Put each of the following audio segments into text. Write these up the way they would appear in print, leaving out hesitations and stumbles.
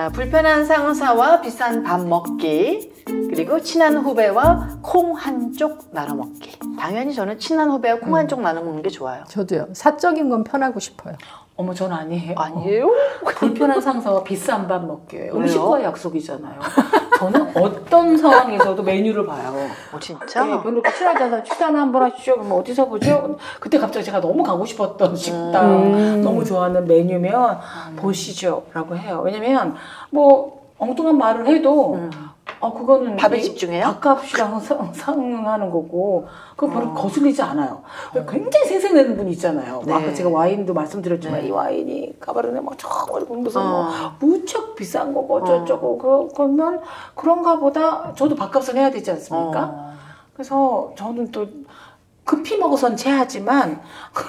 자, 불편한 상사와 비싼 밥 먹기, 그리고 친한 후배와 콩 한 쪽 나눠 먹기. 당연히 저는 친한 후배와 콩 한 쪽 나눠 먹는 게 좋아요. 저도요. 사적인 건 편하고 싶어요. 어머, 전 아니에요. 아니에요? 불편한 상사와 비싼 밥 먹기예요. 음식과의 약속이잖아요. 저는 어떤 상황에서도 메뉴를 봐요. 진짜? 네, 별로 이렇게 친하지 않아서 식단 한번 하시죠. 그럼 어디서 보죠? 그때 갑자기 제가 너무 가고 싶었던 식당, 너무 좋아하는 메뉴면 보시죠 라고 해요. 왜냐면 뭐 엉뚱한 말을 해도 그거는 밥에 집중해요? 밥값이랑 상응하는 거고 그거 별로 거슬리지 않아요. 굉장히 생생내는 분이 있잖아요. 네. 아까 제가 와인도 말씀드렸지만 네. 이 와인이 까바르네 막 무슨 무척 비싼 거고 어쩌고 그러면 그런가 보다 저도 밥값은 해야 되지 않습니까? 그래서 저는 또 급히 먹어선 체하지만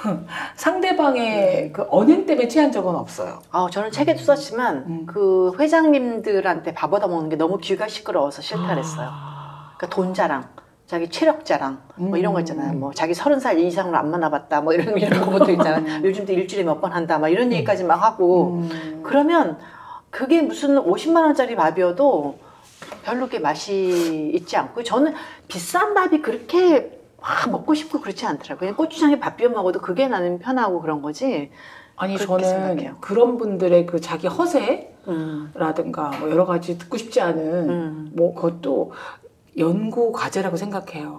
상대방의 그 언행 때문에 체한 적은 없어요. 저는 책에도 썼지만 그 회장님들한테 밥 얻어 먹는 게 너무 귀가 시끄러워서 싫다 그랬어요. 그러니까 돈 자랑, 자기 체력 자랑, 뭐 이런 거 있잖아요. 뭐 자기 30살 이상으로 안 만나봤다, 뭐 이런 것도 있잖아요. 요즘도 일주일에 몇 번 한다, 막 이런 얘기까지 막 하고. 그러면 그게 무슨 50만 원짜리 밥이어도 별로 그렇게 맛이 있지 않고, 저는 비싼 밥이 그렇게 먹고 싶고 그렇지 않더라고요. 그냥 고추장에 밥 비벼 먹어도 그게 나는 편하고 그런 거지. 아니, 그렇게 저는 생각해요. 그런 분들의 그 자기 허세라든가 뭐 여러 가지 듣고 싶지 않은 뭐 그것도 연구 과제라고 생각해요.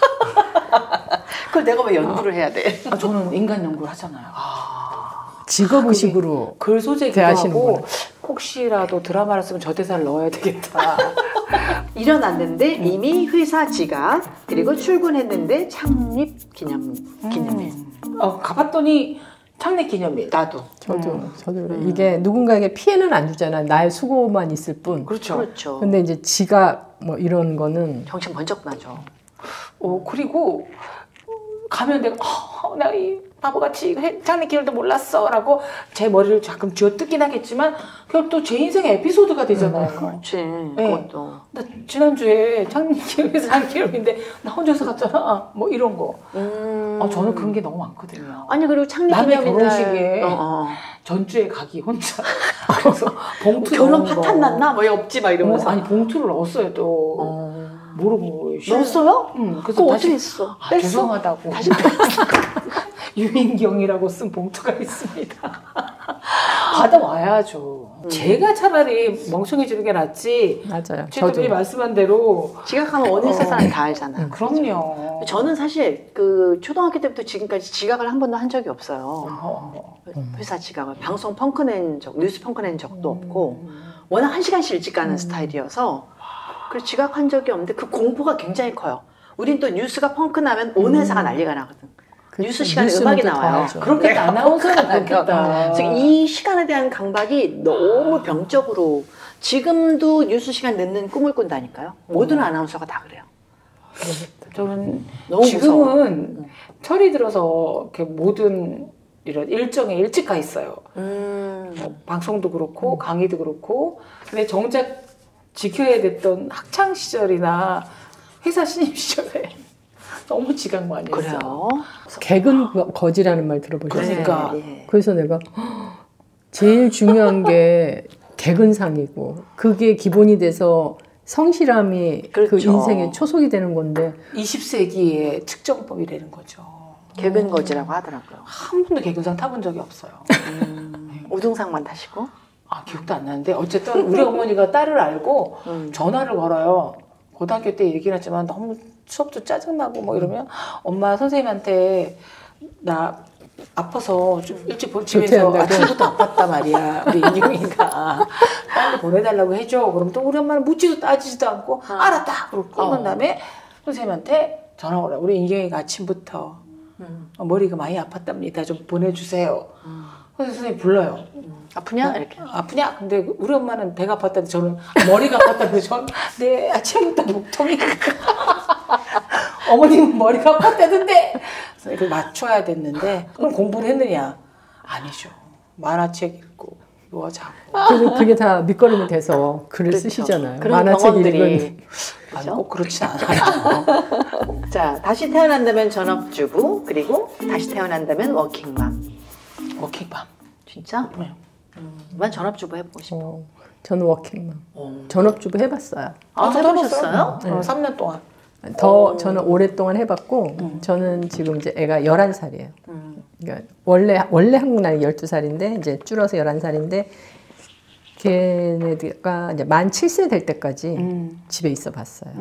그걸 내가 왜 연구를 해야 돼? 저는 인간 연구를 하잖아요. 직업의식으로 글 소재기도 대하시는구나. 하고 혹시라도 드라마를 쓰면 저 대사를 넣어야 되겠다. 일어났는데 이미 회사 지각, 그리고 출근했는데 창립 기념일. 가봤더니 창립 기념일. 나도. 저도 그래요. 이게 누군가에게 피해는 안 주잖아요. 나의 수고만 있을 뿐. 그렇죠. 근데 이제 지각 뭐 이런 거는 정신 번쩍 나죠. 그리고 가면 내가 나 이 바보같이 창립 기념일도 몰랐어 라고 제 머리를 가끔 쥐어뜯긴 하겠지만 그건 또 제 인생의 에피소드가 되잖아요. 그렇지. 네. 그것도. 나 지난주에 창립 기념일인데 나 혼자서 갔잖아. 뭐 이런 거. 저는 그런 게 너무 많거든요. 아니, 그리고 창립 남의 기념일 결혼식에 전주에 가기 혼자. 그래서 봉투 결혼 넣은 거. 파탄 났나? 뭐 없지 막 이러면서. 아니 봉투를 넣었어요 또. 모르고. 넣었어요? 그래서 그거 다시 어떻게 했어? 뺐어? 죄송하다고. 다시 뺐어. 유인경이라고 쓴 봉투가 있습니다. 받아와야죠. 제가 차라리 멍청해지는 게 낫지. 맞아요. 최도빈이 말씀한 대로 지각하면 어느 세상에 다 알잖아요. 그럼요. 저는 사실 그 초등학교 때부터 지금까지 지각을 한 번도 한 적이 없어요. 회사 지각을. 방송 펑크낸 적, 뉴스 펑크낸 적도 없고, 워낙 1시간씩 일찍 가는 스타일이어서 그래서 지각한 적이 없는데 그 공포가 굉장히 커요. 우린 또 뉴스가 펑크 나면 온 회사가 난리가 나거든. 그렇죠. 뉴스 시간에 음악이 나와요. 그렇겠다. 아나운서는 그렇겠다. 그래서 이 시간에 대한 강박이 너무 병적으로, 지금도 뉴스 시간 늦는 꿈을 꾼다니까요. 모든 아나운서가 다 그래요. 저는 너무 지금은 철이 들어서 이렇게 모든 이런 일정에 일찍 가 있어요. 뭐 방송도 그렇고 강의도 그렇고. 근데 정작 지켜야 됐던 학창 시절이나 회사 신입 시절에 너무 지각 많이 했어요. 그래요? 개근 거지라는 말 들어보셨어요? 그러니까. 예. 그래서 내가 제일 중요한 게 개근상이고 그게 기본이 돼서 성실함이 그 그렇죠. 인생의 초석이 되는 건데 20세기의 측정법이라는 거죠. 개근거지라고 하더라고요. 한 번도 개근상 타본 적이 없어요. 우등상만 타시고? 기억도 안 나는데 어쨌든 우리 어머니가 딸을 알고 전화를 걸어요. 고등학교 때 얘기는 했지만 너무 수업도 짜증나고 뭐 이러면 엄마 선생님한테 나 아파서 좀 일찍 집에서 아침부터 아팠단 말이야. 우리 인경이가 빨리 보내달라고 해줘. 그럼 또 우리 엄마는 묻지도 따지지도 않고 알았다. 그러고 끊은 다음에 선생님한테 전화 오라. 우리 인경이가 아침부터 머리가 많이 아팠답니다. 좀 보내주세요. 그래서 선생님 불러요. 아프냐? 이렇게. 아프냐? 근데 우리 엄마는 배가 아팠다는데 저는 머리가 아팠다는데 저는 내 아침부터 목통이 어머님은 머리가 아팠다는데 그래서 이걸 맞춰야 됐는데 그럼 공부를 했느냐? 아니죠. 만화책 읽고 누워 자고. 그래서 그게 다 밑거름이 돼서 글을 그렇죠. 쓰시잖아요. 그런 만화책 경험들이. 읽은 아니, 꼭 그렇진 않아요. 자, 다시 태어난다면 전업주부, 그리고 다시 태어난다면 워킹맘. 워킹맘. 진짜? 네. 난 전업주부 해보고 싶어. 저는 워킹맘. 전업주부 해봤어요. 저도 해보셨어요? 네. 3년 동안. 저는 오랫동안 해봤고 저는 지금 이제 애가 11살이에요. 그러니까 원래 한국 나이 12살인데 이제 줄어서 11살인데 걔네가 이제 만 7세 될 때까지 집에 있어 봤어요.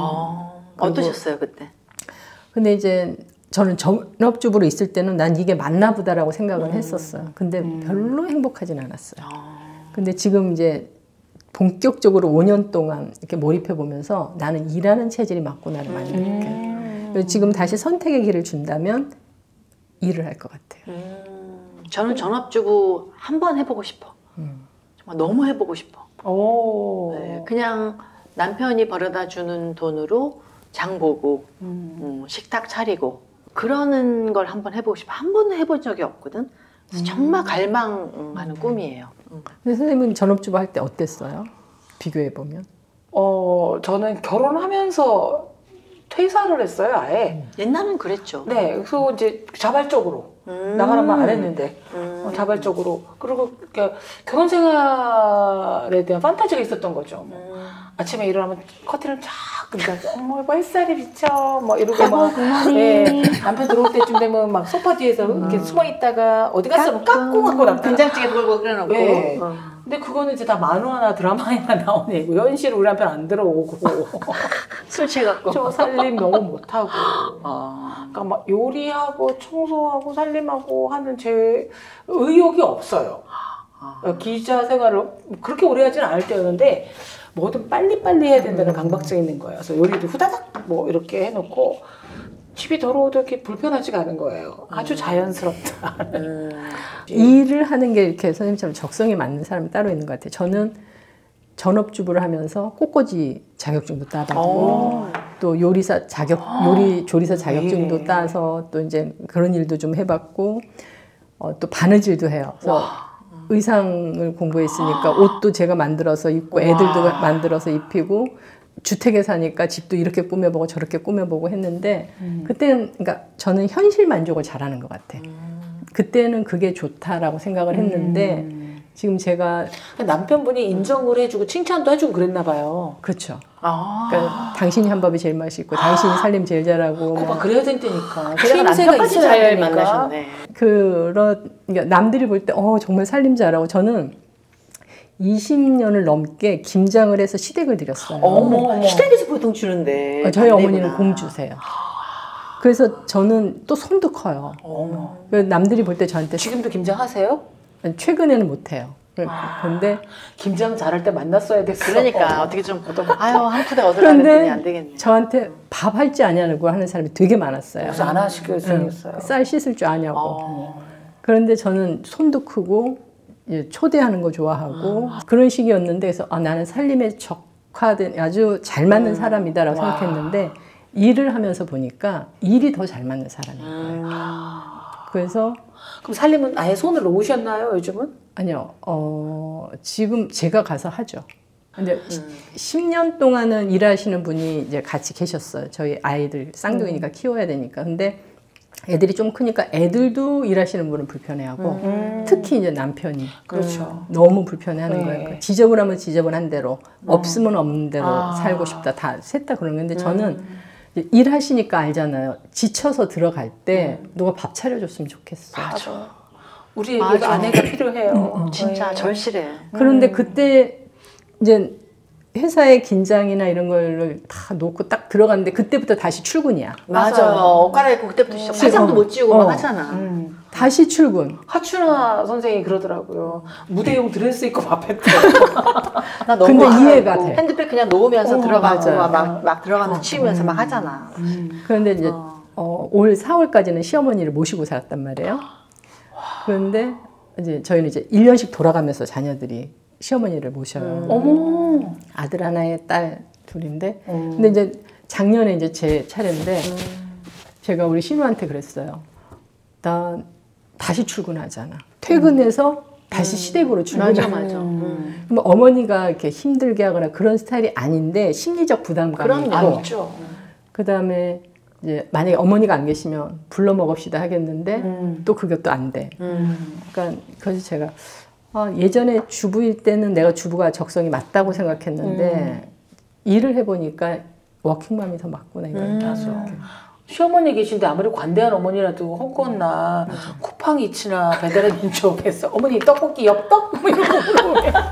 어떠셨어요 그때? 근데 이제 저는 전업주부로 있을 때는 난 이게 맞나 보다라고 생각을 했었어요. 근데 별로 행복하진 않았어요. 근데 지금 이제 본격적으로 5년 동안 이렇게 몰입해 보면서 나는 일하는 체질이 맞구나를 많이 느껴요. 그래서 지금 다시 선택의 길을 준다면 일을 할 것 같아요. 저는 전업주부 한번 해보고 싶어. 정말 너무 해보고 싶어. 네, 그냥 남편이 벌어다 주는 돈으로 장 보고 식탁 차리고 그러는 걸 한번 해보고 싶어. 한 번도 해본 적이 없거든. 그래서 정말 갈망하는 꿈이에요. 근데 선생님은 전업주부 할 때 어땠어요? 비교해 보면. 저는 결혼하면서 퇴사를 했어요, 아예. 옛날엔 그랬죠. 네, 그래서 이제 자발적으로 나가는 말 안 했는데 자발적으로 그리고 결혼 생활에 대한 판타지가 있었던 거죠. 아침에 일어나면 커튼을 쫙 그러니까 어머 뭐 햇살이 비쳐 뭐 이러고 막 네, 남편 들어올 때쯤 되면 막 소파 뒤에서 이렇게 숨어 있다가 어디 갔어 깎고 하고 남편 된장찌개 돌고 끓여놓고. 네. 근데 그거는 이제 다 만화나 드라마에나 나오는 얘기고 현실 우리 남편 안 들어오고 술 취해갖고 저 살림 너무 못하고 그러니까 막 요리하고 청소하고 살림하고 하는 제 의욕이 없어요. 기자 생활을 그렇게 오래 하지는 않을 때였는데 뭐든 빨리빨리 해야 된다는 강박증이 있는 거예요. 그래서 요리도 후다닥 뭐 이렇게 해놓고 집이 더러워도 이렇게 불편하지가 않은 거예요. 아주 자연스럽다. 일을 하는 게 이렇게 선생님처럼 적성에 맞는 사람이 따로 있는 것 같아요. 저는 전업주부를 하면서 꽃꽂이 자격증도 따봤고 또 요리사 조리사 자격증도 따서 또 이제 그런 일도 좀 해봤고 또 바느질도 해요. 그래서 의상을 공부했으니까 옷도 제가 만들어서 입고 애들도 만들어서 입히고 주택에 사니까 집도 이렇게 꾸며보고 저렇게 꾸며보고 했는데 그때는 그러니까 저는 현실 만족을 잘하는 것 같아. 그때는 그게 좋다라고 생각을 했는데 지금 제가 남편분이 인정을 해주고 칭찬도 해주고 그랬나 봐요. 그렇죠. 그러니까 당신이 한 밥이 제일 맛있고 당신이 살림 제일 잘하고 막 그래야 된다니까. 그래서 남편까지 잘 만나셨네. 그러니까 남들이 볼 때 정말 살림 잘하고 저는 20년을 넘게 김장을 해서 시댁을 드렸어요. 시댁에서 보통 주는데 저희 어머니는 공주세요. 그래서 저는 또 손도 커요. 그래서 남들이 볼 때 저한테 지금도 김장하세요? 최근에는 못해요. 근데 김장 잘할 때 만났어야 됐어. 그러니까 어떻게 좀 한 푸대 얻으려는데 안 되겠네. 저한테 밥 할 줄 아냐고 하는 사람이 되게 많았어요. 그래서 안 하시게 생겼어요. 쌀 씻을 줄 아냐고. 그런데 저는 손도 크고 초대하는 거 좋아하고 그런 식이었는데 그래서 나는 살림에 적화된 아주 잘 맞는 사람이다라고 생각했는데 일을 하면서 보니까 일이 더 잘 맞는 사람인 거예요. 그래서 그럼 살림은 아예 손을 놓으셨나요, 요즘은? 아니요. 지금 제가 가서 하죠. 근데 10년 동안은 일하시는 분이 이제 같이 계셨어요. 저희 아이들 쌍둥이니까 키워야 되니까. 근데 애들이 좀 크니까 애들도 일하시는 분은 불편해하고 특히 이제 남편이 그렇죠. 너무 불편해하는 거예요. 지저분하면 지저분한 대로 없으면 없는 대로 살고 싶다. 다 셋 다 그런 건데 저는 일하시니까 알잖아요. 지쳐서 들어갈 때 누가 밥 차려줬으면 좋겠어요. 맞아. 우리 아내가 필요해요. 진짜 절실해. 그런데 그때 이제 회사의 긴장이나 이런 걸 다 놓고 딱 들어갔는데 그때부터 다시 출근이야. 맞아요. 옷 갈아입고 그때부터 시작. 화장도 못 지우고 막 하잖아. 다시 출근. 하춘아 선생님이 그러더라고요. 무대용 드레스 입고 밥했대. 나 너무 근데 이해가 돼. 핸드백 그냥 놓으면서 들어가고 맞아요. 막 들어가면서 치우면서 막 하잖아. 그런데 이제 올 4월까지는 시어머니를 모시고 살았단 말이에요. 그런데 이제 저희는 이제 1년씩 돌아가면서 자녀들이 시어머니를 모셔요. 어머. 아들 하나에 딸 둘인데. 근데 이제 작년에 이제 제 차례인데 제가 우리 신우한테 그랬어요. 나 다시 출근하잖아. 퇴근해서 다시 시댁으로 출근해. 맞아. 그럼 어머니가 이렇게 힘들게 하거나 그런 스타일이 아닌데 심리적 부담감이 있고. 있죠. 그다음에 이제 만약에 어머니가 안 계시면 불러 먹읍시다 하겠는데 또 그게 또 안 돼. 그러니까 그래서 제가 예전에 주부일 때는 내가 주부가 적성이 맞다고 생각했는데 일을 해보니까 워킹맘이 더 맞구나 이런 맞아. 시어머니 계신데 아무리 관대한 어머니라도 헛것나 쿠팡 이츠나 배달의 민족에서 어머니 떡볶이 엽떡? 뭐 이런 거 물어보면